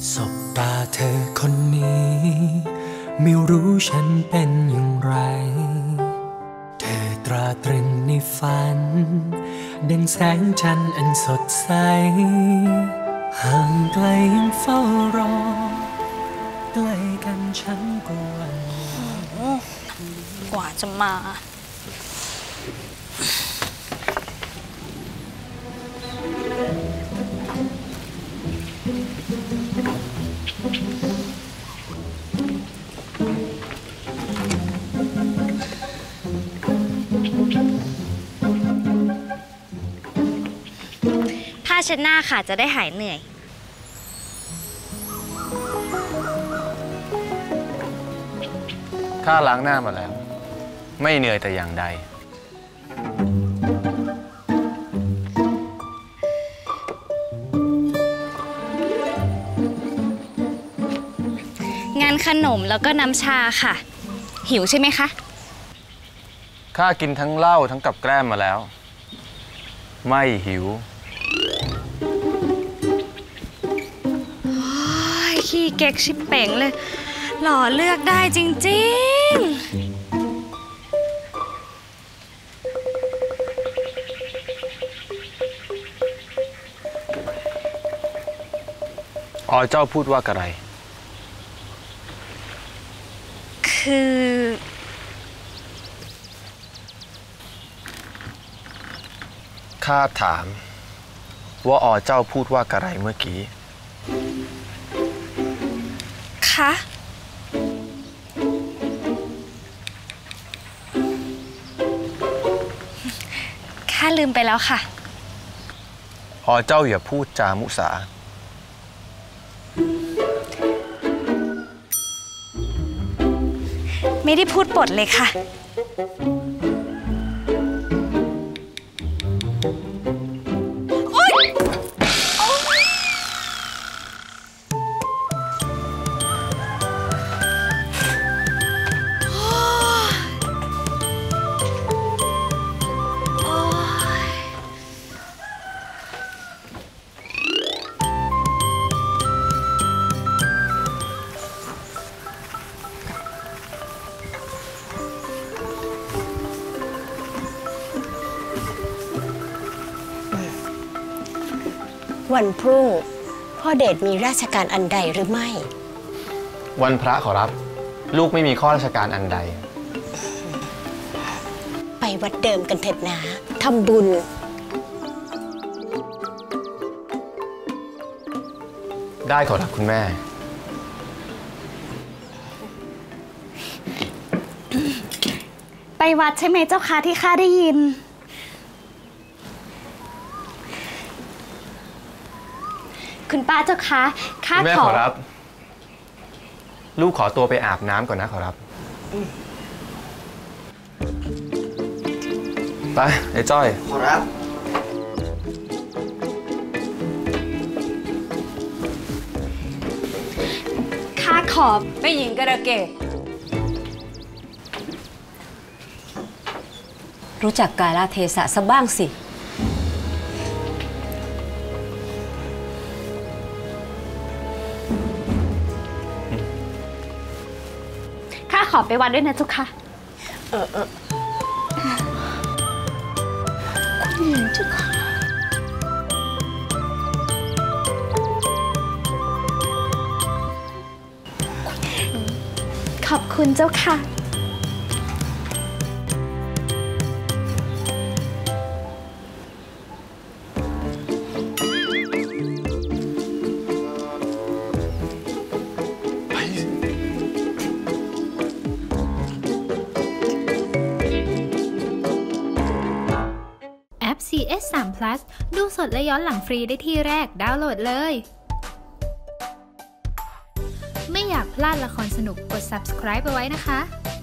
สบตาเธอคนนี้ไม่รู้ฉันเป็นอย่างไรเธอตราตรึงในฝันดังแสงจันทร์อันสดใสห่างไกลยังเฝ้ารอใกล้กันฉันก็หวั่นกว่าจะมาผ้าเช็ดหน้าค่ะจะได้หายเหนื่อยข้าล้างหน้ามาแล้วไม่เหนื่อยแต่อย่างใดงานขนมแล้วก็น้ำชาค่ะหิวใช่ไหมคะข้ากินทั้งเหล้าทั้งกับแกล้มมาแล้วไม่หิวขี้เก๊กชิบเป่งเลยหล่อเลือกได้จริงอ๋อเจ้าพูดว่ากระไรคือข้าถามว่าอ๋อเจ้าพูดว่ากระไรเมื่อกี้คะข้าลืมไปแล้วค่ะอ๋อเจ้าอย่าพูดจามุสาไม่ได้พูดปดเลยค่ะวันพรุ่งพ่อเดชมีราชการอันใดหรือไม่วันพระขอรับลูกไม่มีข้อราชการอันใดไปวัดเดิมกันเถิดนะทำบุญได้ขอรับคุณแม่ไปวัดใช่ไหมเจ้าคะที่ข้าได้ยินคุณป้าเจ้าคะข้าแม่ขอรับลูกขอตัวไปอาบน้ำก่อนนะขอรับไปไอ้จ้อยขอรับข้าขอไปหญิงกระเกดรู้จักกาลเทศะซะบ้างสิขอไปวัดด้วยนะจุ๊กค่ะคุณหญิงจุ๊กค่ะขอบคุณเจ้าค่ะ CS3 Plus ดูสดและย้อนหลังฟรีได้ที่แรกดาวน์โหลดเลยไม่อยากพลาดละครสนุกกด subscribe ไปไว้นะคะ